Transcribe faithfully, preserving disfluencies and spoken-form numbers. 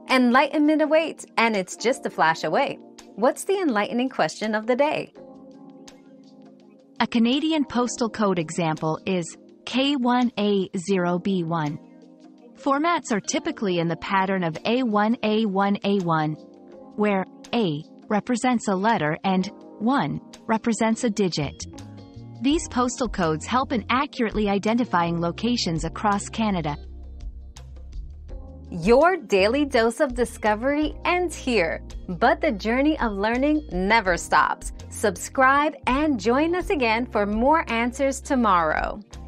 Enlightenment awaits, and it's just a flash away. What's the enlightening question of the day? A Canadian postal code example is K one A zero B one. Formats are typically in the pattern of A one A one A one, where A represents a letter and one represents a digit. These postal codes help in accurately identifying locations across Canada. Your daily dose of discovery ends here, but the journey of learning never stops. Subscribe and join us again for more answers tomorrow.